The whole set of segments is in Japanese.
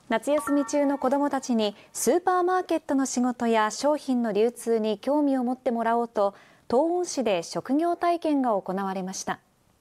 夏休み中の子どもたちにスーパーマーケットの仕事や商品の流通に興味を持ってもらおうと、東温市で職業体験が行われました。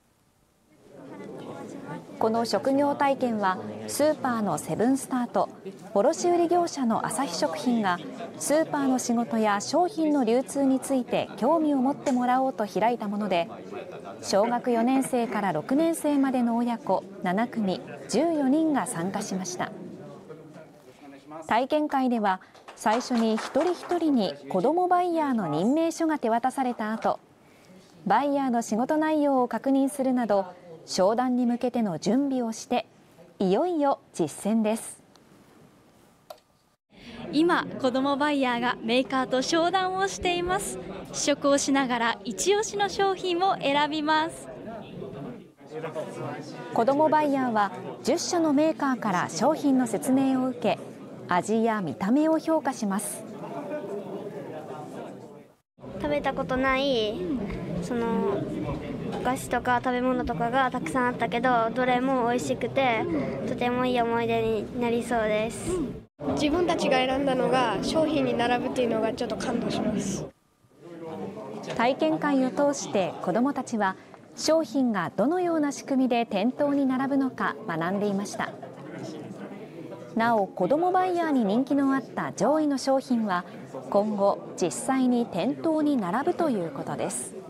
この職業体験はスーパーのセブンスターと卸売業者の朝日食品がスーパーの仕事や商品の流通について興味を持ってもらおうと開いたもので、小学4年生から6年生までの親子7組14人が参加しました。体験会では最初に一人一人に子どもバイヤーの任命書が手渡された後、バイヤーの仕事内容を確認するなど商談に向けての準備をして、いよいよ実践です。 今、子どもバイヤーがメーカーと商談をしています。試食をしながら一押しの商品を選びます。 子どもバイヤーは10社のメーカーから商品の説明を受け、味や見た目を評価します。 食べたことないお菓子とか食べ物とかがたくさんあったけど、どれも美味しくてとてもいい思い出になりそうです。 自分たちが選んだのが商品に並ぶっていうのがちょっと感動します。 体験会を通して子どもたちは商品がどのような仕組みで店頭に並ぶのか学んでいました。なお、子どもバイヤーに人気のあった上位の商品は今後実際に店頭に並ぶということです。